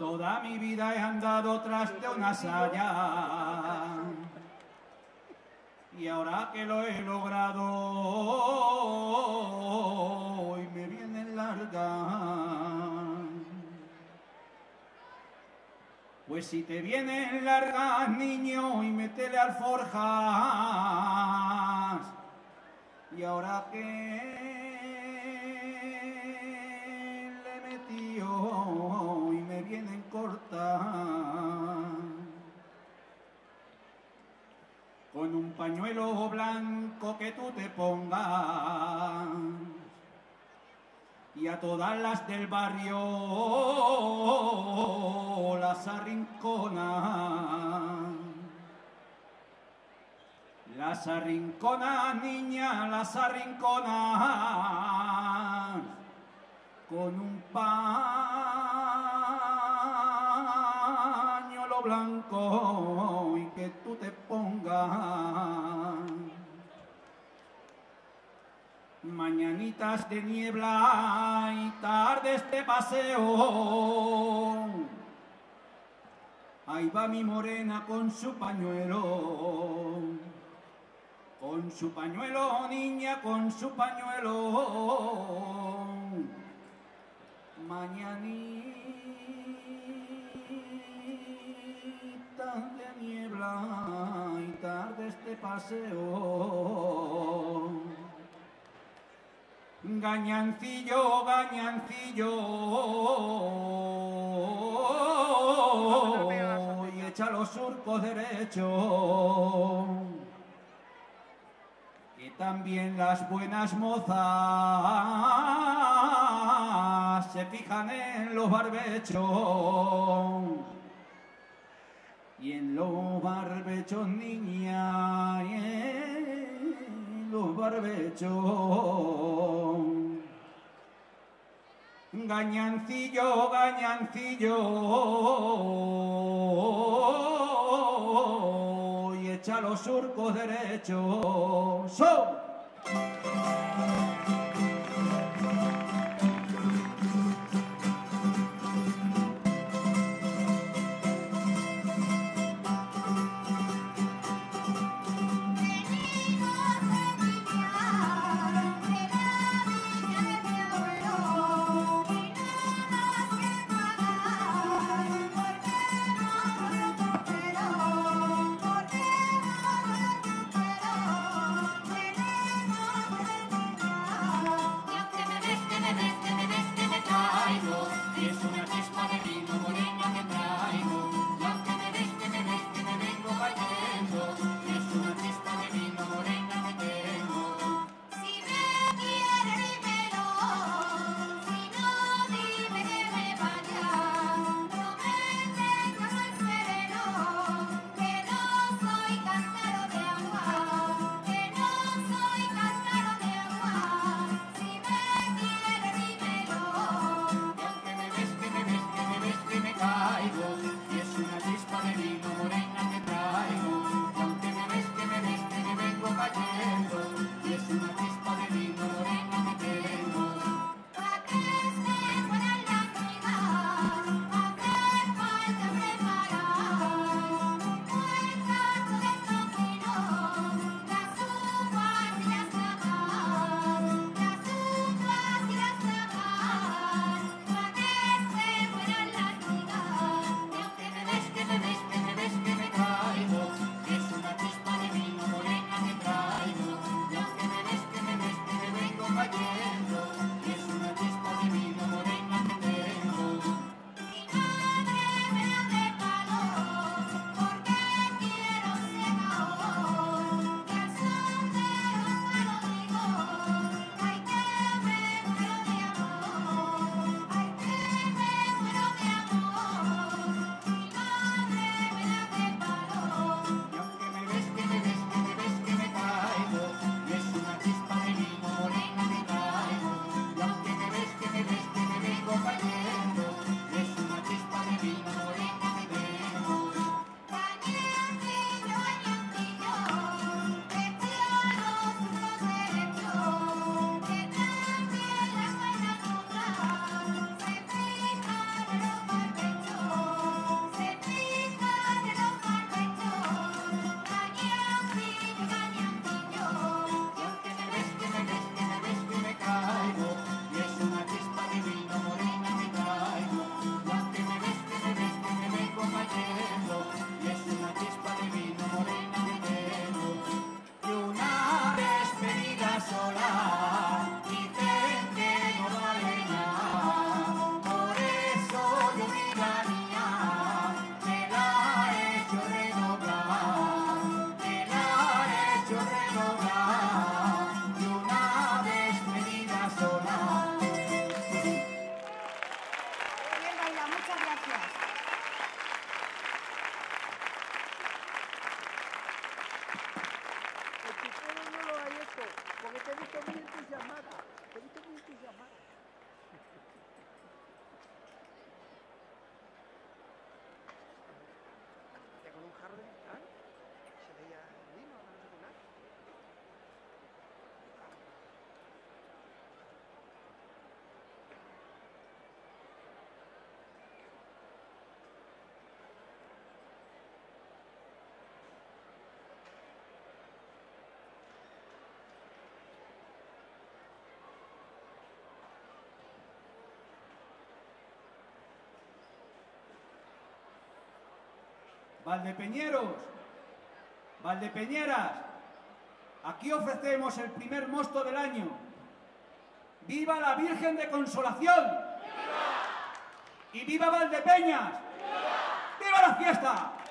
Toda mi vida he andado tras de una saya y ahora que lo he logrado hoy me vienen largas. Pues si te vienen largas, niño, y métele alforjas. Y ahora que le metí y me vienen cortas, con un pañuelo blanco que tú te pongas y a todas las del barrio las arrinconas. Las arrinconas, niña, las arrinconas con un pañuelo blanco y que tú te pongas. Mañanitas de niebla y tardes de paseo. Ahí va mi morena con su pañuelo. Con su pañuelo, niña, con su pañuelo. Mañanitas de niebla y tardes de paseo. Gañancillo, gañancillo, y echa los surcos derechos, que también las buenas mozas se fijan en los barbechos, y en los barbechos, niña, y en los barbechos. Gañancillo, gañancillo, y echa los surcos derechos. ¡So! he visto muy entusiasmada. Te he visto muy entusiasmada. Ya con un jarro de cristal se veía el vino, no sé qué nada. Valdepeñeros, Valdepeñeras, aquí ofrecemos el primer mosto del año. ¡Viva la Virgen de Consolación! ¡Viva! ¡Y viva Valdepeñas! ¡Viva! ¡Viva la fiesta!